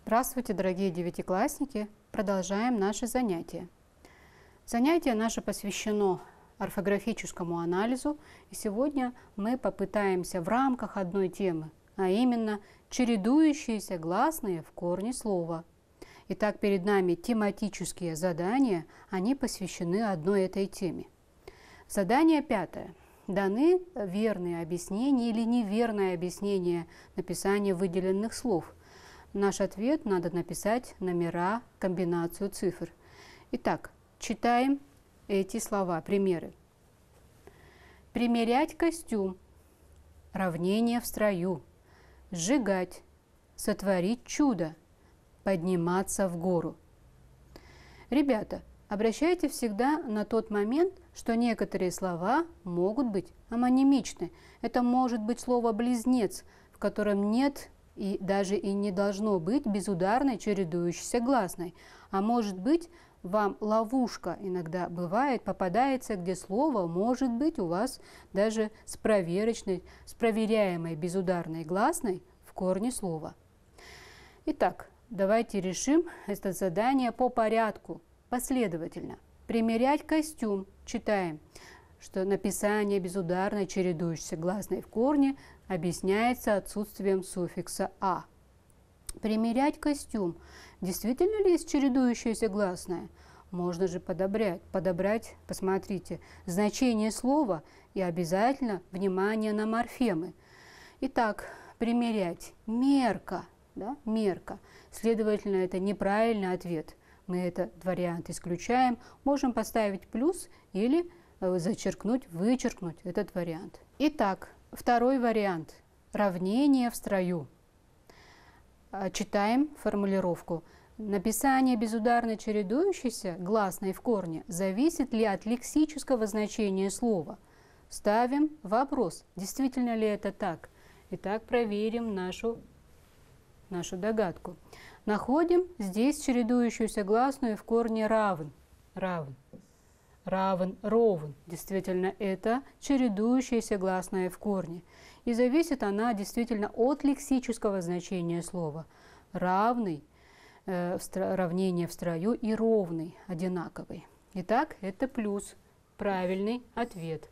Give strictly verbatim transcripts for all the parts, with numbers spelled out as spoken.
Здравствуйте, дорогие девятиклассники! Продолжаем наше занятие. Занятие наше посвящено орфографическому анализу, и сегодня мы попытаемся в рамках одной темы, а именно чередующиеся гласные в корне слова. Итак, перед нами тематические задания, они посвящены одной этой теме. Задание пятое. Даны верные объяснения или неверное объяснение написания выделенных слов. Наш ответ надо написать номера, комбинацию цифр. Итак, читаем эти слова, примеры. Примерять костюм, равнение в строю, сжигать, сотворить чудо, подниматься в гору. Ребята, обращайте всегда на тот момент, что некоторые слова могут быть амонимичны. Это может быть слово «близнец», в котором нет и даже и не должно быть безударной чередующейся гласной. А может быть, вам ловушка иногда бывает, попадается, где слово может быть у вас даже с проверочной, с проверяемой безударной гласной в корне слова. Итак, давайте решим это задание по порядку, последовательно. Примерять костюм. Читаем, что написание безударной чередующейся гласной в корне объясняется отсутствием суффикса «а». Примерять костюм. Действительно ли есть чередующаяся гласная? Можно же подобрать, подобрать, посмотрите, значение слова и обязательно внимание на морфемы. Итак, примерять. Мерка. Да? Мерка. Следовательно, это неправильный ответ. Мы этот вариант исключаем. Можем поставить плюс или зачеркнуть, вычеркнуть этот вариант. Итак, второй вариант. Равнение в строю. Читаем формулировку. Написание безударной чередующейся гласной в корне зависит ли от лексического значения слова? Ставим вопрос. Действительно ли это так? Итак, проверим нашу, нашу догадку. Находим здесь чередующуюся гласную в корне равен. Равен. Равен, ровен. Действительно, это чередующаяся гласная в корне. И зависит она действительно от лексического значения слова. Равный, э, в стро, равнение в строю и ровный, одинаковый. Итак, это плюс. Правильный ответ.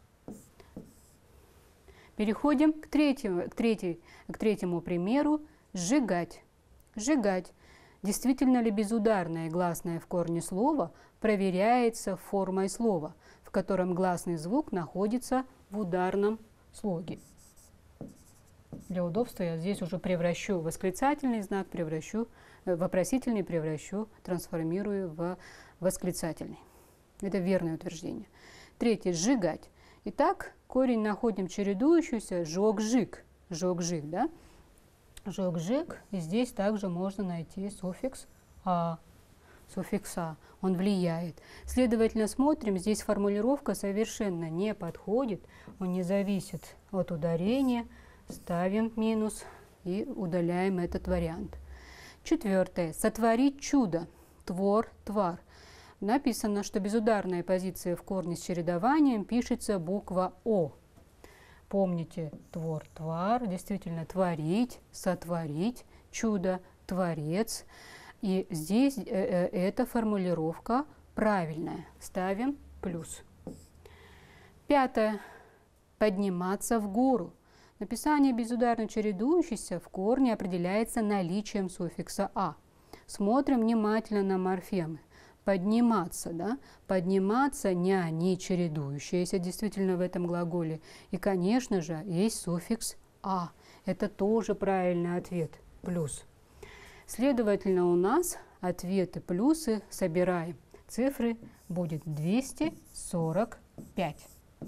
Переходим к третьему, к третьей, к третьему примеру. Сжигать. Сжигать. Действительно ли безударное гласное в корне слова проверяется формой слова, в котором гласный звук находится в ударном слоге. Для удобства я здесь уже превращу восклицательный знак, превращу вопросительный, превращу, трансформирую в восклицательный. Это верное утверждение. Третье. Сжигать. Итак, корень находим чередующийся жег-жиг. Жег-жиг, да? Жег-жиг. И здесь также можно найти суффикс «а». Суффикс «а». Он влияет. Следовательно, смотрим, здесь формулировка совершенно не подходит. Он не зависит от ударения. Ставим минус и удаляем этот вариант. Четвертое. Сотворить чудо. Твор, твар. Написано, что безударная позиция в корне с чередованием пишется буква «о». Помните, твор, твар, действительно творить, сотворить, чудо, творец. И здесь э, э, эта формулировка правильная. Ставим плюс. Пятое. Подниматься в гору. Написание безударно чередующейся в корне определяется наличием суффикса «а». Смотрим внимательно на морфемы. Подниматься, да? Подниматься не они чередующиеся действительно в этом глаголе. И, конечно же, есть суффикс «а». Это тоже правильный ответ. Плюс. Следовательно, у нас ответы плюсы собираем. Цифры будет двести сорок пять.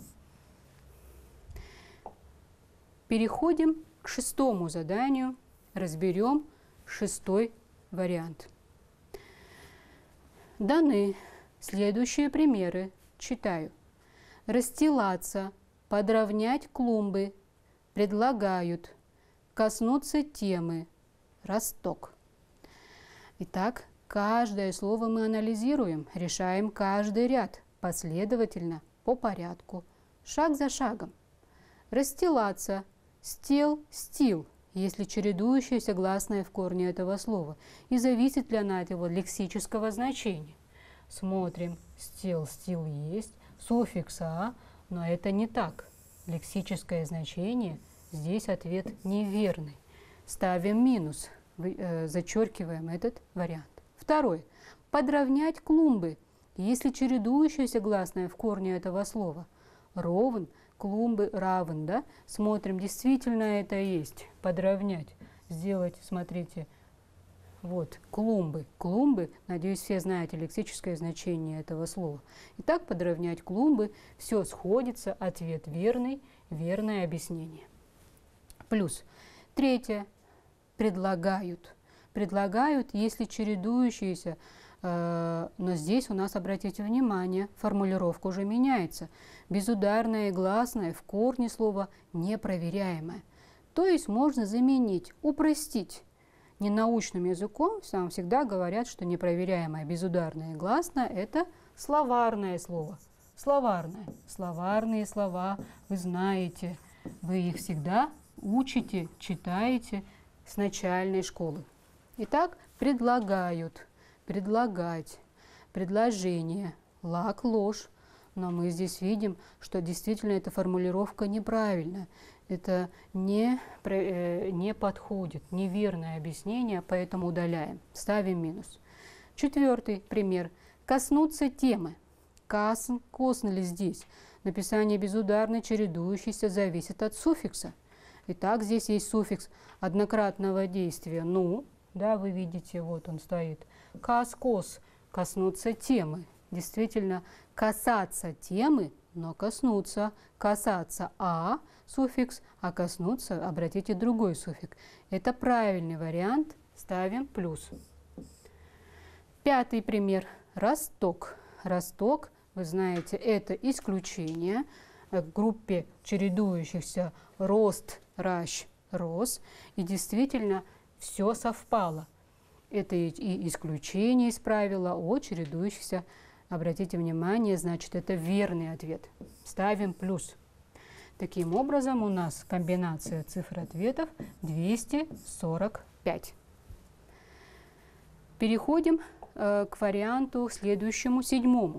Переходим к шестому заданию. Разберем шестой вариант. Даны следующие примеры. Читаю. Расстилаться, подровнять клумбы, предлагают, коснуться темы, росток. Итак, каждое слово мы анализируем, решаем каждый ряд последовательно, по порядку, шаг за шагом. Расстилаться, стел, стил. если чередующаяся гласная в корне этого слова, и зависит ли она от его лексического значения. Смотрим, стил, стил есть, суффикс «а», но это не так. Лексическое значение, здесь ответ неверный. Ставим минус, э, зачеркиваем этот вариант. Второй. Подровнять клумбы, если чередующаяся гласная в корне этого слова. Ровен, клумбы, равен, да? Смотрим, действительно это есть. Подровнять, сделать, смотрите, вот, клумбы. Клумбы, надеюсь, все знаете лексическое значение этого слова. Итак, подровнять клумбы, все сходится, ответ верный, верное объяснение. Плюс. Третье. Предлагают. Предлагают, если чередующиеся, э, но здесь у нас, обратите внимание, формулировка уже меняется. Безударное и гласное в корне слова непроверяемое. То есть можно заменить, упростить. Ненаучным языком нам всегда говорят, что непроверяемое безударное и гласное – это словарное слово. Словарное. Словарные слова вы знаете, вы их всегда учите, читаете с начальной школы. Итак, предлагают, предлагать, предложение, лак, ложь. Но мы здесь видим, что действительно эта формулировка неправильная. Это не, не подходит, неверное объяснение, поэтому удаляем. Ставим минус. Четвертый пример. Коснуться темы. Касн, коснули здесь. Написание безударной, чередующейся, зависит от суффикса. Итак, здесь есть суффикс однократного действия «ну». Да, вы видите, вот он стоит. Кас, кос, коснуться темы. Действительно, касаться темы, но коснуться. Касаться «а» суффикс, а коснуться, обратите, другой суффикс. Это правильный вариант, ставим плюс. Пятый пример. Росток. Росток, вы знаете, это исключение. В группе чередующихся рост, ращ, рос. И действительно, все совпало. Это и исключение из правила о чередующихся. Обратите внимание, значит, это верный ответ. Ставим плюс. Таким образом, у нас комбинация цифр ответов двести сорок пять. Переходим э, к варианту следующему, седьмому.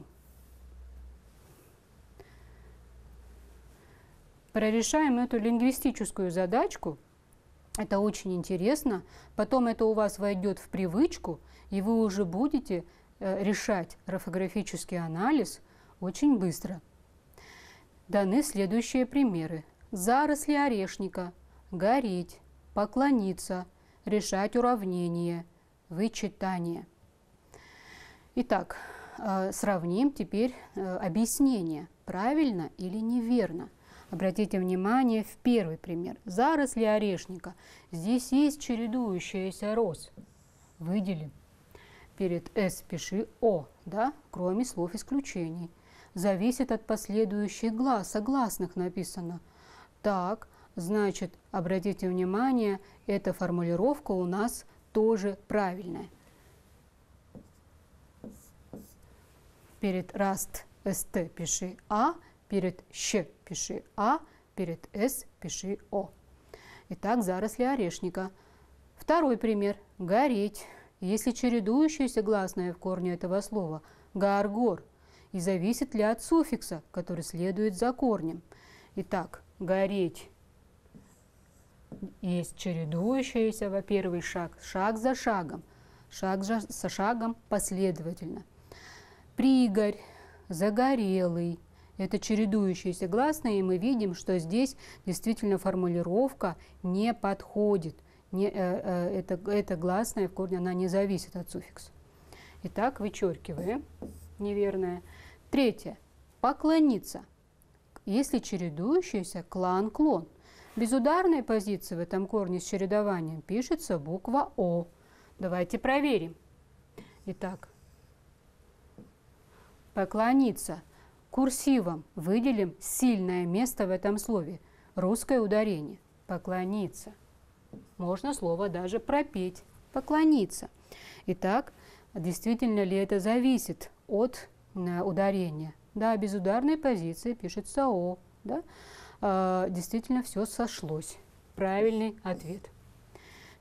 Прорешаем эту лингвистическую задачку. Это очень интересно. Потом это у вас войдет в привычку, и вы уже будете э, решать орфографический анализ очень быстро. Даны следующие примеры. Заросли орешника, гореть, поклониться, решать уравнение, вычитание. Итак, э, сравним теперь э, объяснение, правильно или неверно. Обратите внимание в первый пример. Заросли орешника. Здесь есть чередующаяся рос. Выделим. Перед «с» пиши «о», да, кроме слов исключений. Зависит от последующих глас, согласных написано. Так, значит, обратите внимание, эта формулировка у нас тоже правильная. Перед раст «ст» пиши «а», перед «щ» пиши «а», перед «с» пиши «о». Итак, заросли орешника. Второй пример. Гореть. Если чередующаяся гласная в корне этого слова «гар-гор», и зависит ли от суффикса, который следует за корнем. Итак, гореть. Есть чередующаяся, во первый шаг, шаг за шагом, шаг за шагом последовательно. Пригорь, загорелый. Это чередующиеся гласные, и мы видим, что здесь действительно формулировка не подходит. Не, э, э, это, это гласная в корне, она не зависит от суффикса. Итак, вычеркиваем неверное. Третье. Поклониться. Если чередующийся клан-клон. Без ударной позиции в этом корне с чередованием пишется буква О. Давайте проверим. Итак, поклониться. Курсивом выделим сильное место в этом слове. Русское ударение. Поклониться. Можно слово даже пропеть. Поклониться. Итак, действительно ли это зависит от э, ударения? Да, без ударной позиции пишется О. Да? Э, действительно все сошлось. Правильный ответ.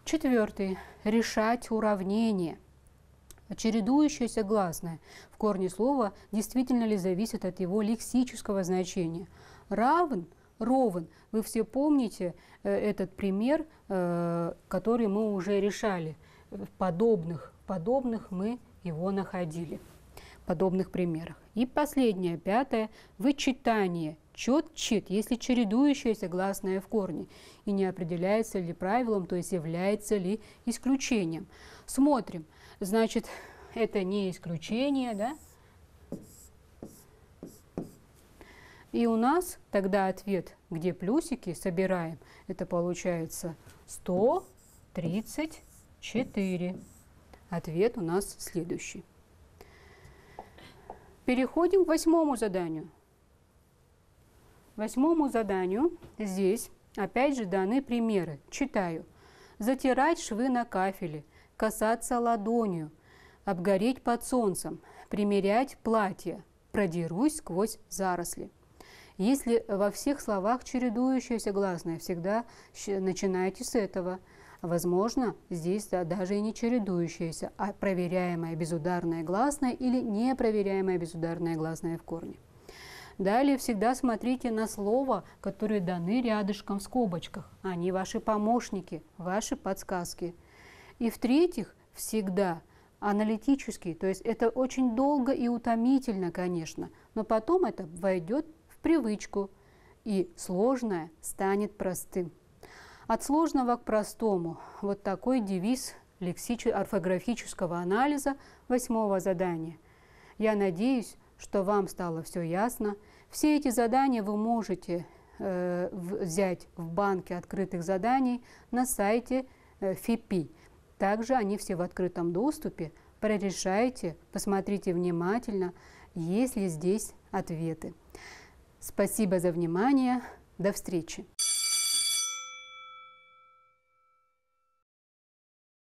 Четвертый. Решать уравнение. Чередующееся гласное в корне слова действительно ли зависит от его лексического значения. Равен, ровен. Вы все помните э, этот пример, э, который мы уже решали. В подобных, подобных мы его находили. В подобных примерах. И последнее, пятое. Вычитание. Чет-чит, если чередующееся гласное в корне. И не определяется ли правилом, то есть является ли исключением. Смотрим. Значит, это не исключение, да? И у нас тогда ответ, где плюсики собираем, это получается сто тридцать четыре. Ответ у нас следующий. Переходим к восьмому заданию. Восьмому заданию здесь опять же даны примеры. Читаю. Затирать швы на кафеле, касаться ладонью, обгореть под солнцем, примерять платье, продерусь сквозь заросли. Если во всех словах чередующееся гласное, всегда начинайте с этого. Возможно, здесь да, даже и не чередующееся, а проверяемое безударное гласное или непроверяемое безударное гласное в корне. Далее всегда смотрите на слова, которые даны рядышком в скобочках. Они ваши помощники, ваши подсказки. И в-третьих, всегда аналитический, то есть это очень долго и утомительно, конечно, но потом это войдет в привычку, и сложное станет простым. От сложного к простому. Вот такой девиз лексическо-орфографического анализа восьмого задания. Я надеюсь, что вам стало все ясно. Все эти задания вы можете э, взять в банке открытых заданий на сайте э, эф и пи. Также они все в открытом доступе. Прорешайте, посмотрите внимательно, есть ли здесь ответы. Спасибо за внимание. До встречи.